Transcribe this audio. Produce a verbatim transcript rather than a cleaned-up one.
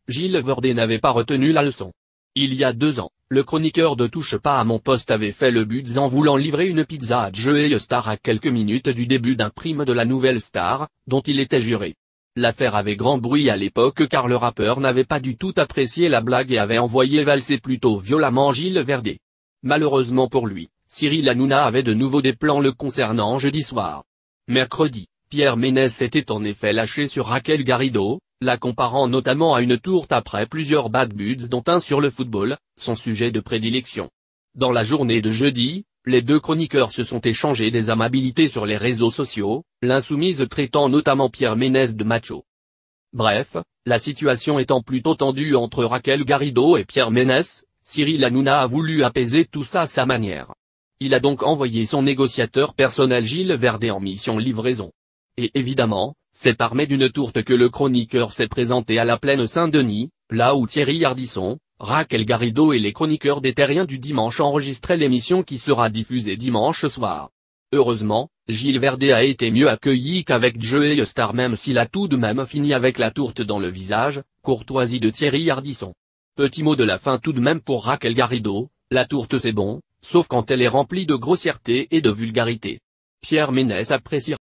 Gilles Verdez n'avait pas retenu la leçon. Il y a deux ans, le chroniqueur de Touche pas à mon poste avait fait le but en voulant livrer une pizza à Joey Star à quelques minutes du début d'un prime de la nouvelle star, dont il était juré. L'affaire avait grand bruit à l'époque car le rappeur n'avait pas du tout apprécié la blague et avait envoyé valser plutôt violemment Gilles Verdez. Malheureusement pour lui, Cyril Hanouna avait de nouveau des plans le concernant jeudi soir. Mercredi, Pierre Ménès s'était en effet lâché sur Raquel Garrido, la comparant notamment à une tourte après plusieurs bad buds dont un sur le football, son sujet de prédilection. Dans la journée de jeudi, les deux chroniqueurs se sont échangés des amabilités sur les réseaux sociaux, l'insoumise traitant notamment Pierre Ménès de macho. Bref, la situation étant plutôt tendue entre Raquel Garrido et Pierre Ménès, Cyril Hanouna a voulu apaiser tout ça à sa manière. Il a donc envoyé son négociateur personnel Gilles Verdez en mission livraison. Et évidemment, c'est armé d'une tourte que le chroniqueur s'est présenté à la Plaine Saint-Denis, là où Thierry Ardisson, Raquel Garrido et les chroniqueurs des Terriens du dimanche enregistraient l'émission qui sera diffusée dimanche soir. Heureusement, Gilles Verdez a été mieux accueilli qu'avec Joey Star même s'il a tout de même fini avec la tourte dans le visage, courtoisie de Thierry Ardisson. Petit mot de la fin tout de même pour Raquel Garrido, la tourte c'est bon, sauf quand elle est remplie de grossièreté et de vulgarité. Pierre Ménès apprécie